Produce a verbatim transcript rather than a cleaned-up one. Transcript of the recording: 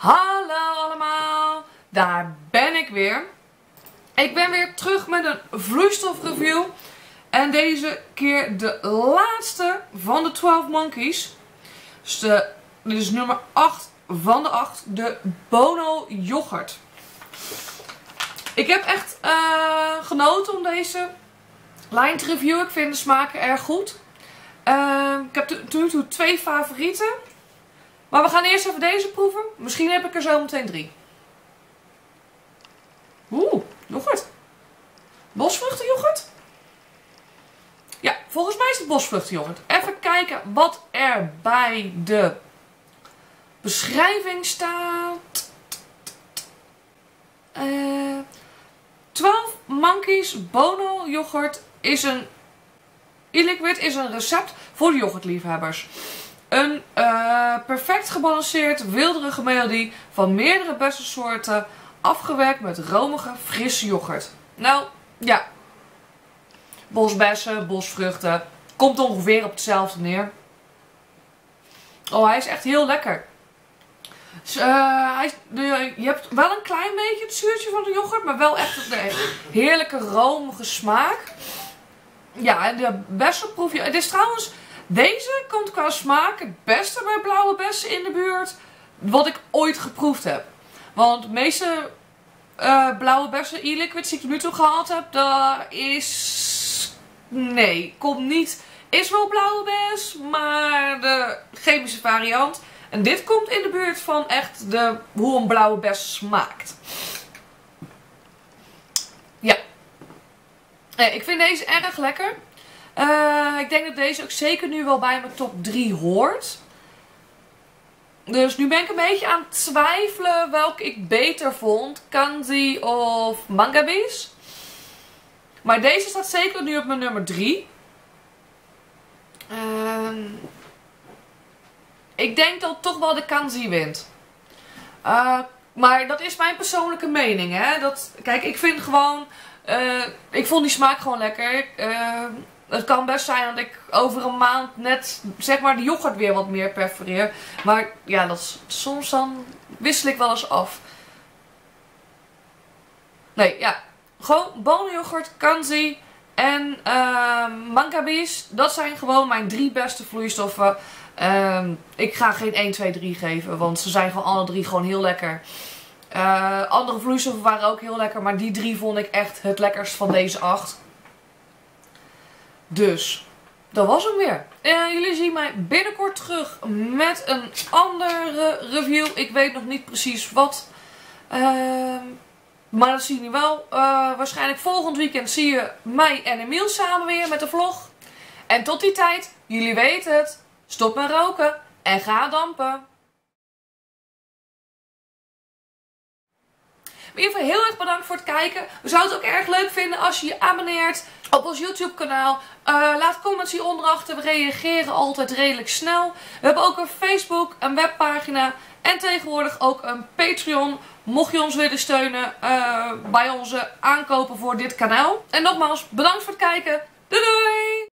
Hallo allemaal, daar ben ik weer. Ik ben weer terug met een vloeistofreview. En deze keer de laatste van de twaalf Monkeys. Dus de, dit is nummer acht van de acht, de Bono yoghurt. Ik heb echt uh, genoten om deze lijn te reviewen. Ik vind de smaken erg goed. Uh, ik heb tot nu toe twee favorieten. Maar we gaan eerst even deze proeven. Misschien heb ik er zo meteen drie. Oeh, yoghurt. Bosvruchtenyoghurt? Ja, volgens mij is het bosvruchtenyoghurt. Even kijken wat er bij de beschrijving staat. Uh, twaalf Monkeys Bono yoghurt is een e-liquid is een recept voor de yoghurtliefhebbers. Een uh, perfect gebalanceerd wilderige melodie van meerdere bessensoorten, afgewerkt met romige, frisse yoghurt. Nou, ja. Bosbessen, bosvruchten. Komt ongeveer op hetzelfde neer. Oh, hij is echt heel lekker. Dus, uh, hij is, de, je hebt wel een klein beetje het zuurtje van de yoghurt, maar wel echt de heerlijke romige smaak. Ja, en de bessen proef je. Het is trouwens, deze komt qua smaak het beste bij blauwe bessen in de buurt wat ik ooit geproefd heb. Want de meeste uh, blauwe bessen e-liquids die ik tot nu toe gehad heb, dat is... Nee, komt niet. Is wel blauwe bes, maar de chemische variant. En dit komt in de buurt van echt de, hoe een blauwe bes smaakt. Ja. Eh, ik vind deze erg lekker. Uh, ik denk dat deze ook zeker nu wel bij mijn top drie hoort. Dus nu ben ik een beetje aan het twijfelen welke ik beter vond. Kanzi of Mangabees. Maar deze staat zeker nu op mijn nummer drie. Uh, ik denk dat toch wel de Kanzi wint. Uh, maar dat is mijn persoonlijke mening. Hè? Dat, kijk, ik vind gewoon... Uh, ik vond die smaak gewoon lekker. Uh, het kan best zijn dat ik over een maand net, zeg maar, de yoghurt weer wat meer prefereer. Maar ja, dat is, soms dan wissel ik wel eens af. Nee, ja. Gewoon Bono yoghurt, Kanzi en uh, Mangabees. Dat zijn gewoon mijn drie beste vloeistoffen. Uh, ik ga geen één, twee, drie geven, want ze zijn gewoon alle drie gewoon heel lekker. Uh, andere vloeistoffen waren ook heel lekker, maar die drie vond ik echt het lekkerst van deze acht. Dus, dat was hem weer. Uh, jullie zien mij binnenkort terug met een andere review. Ik weet nog niet precies wat. Uh, maar dat zie je wel. Uh, waarschijnlijk volgend weekend zie je mij en Emiel samen weer met de vlog. En tot die tijd, jullie weten het. Stop met roken en ga dampen. In ieder geval heel erg bedankt voor het kijken. We zouden het ook erg leuk vinden als je je abonneert op ons YouTube kanaal. Uh, laat comments hieronder achter. We reageren altijd redelijk snel. We hebben ook een Facebook, een webpagina en tegenwoordig ook een Patreon. Mocht je ons willen steunen uh, bij onze aankopen voor dit kanaal. En nogmaals, bedankt voor het kijken. Doei doei!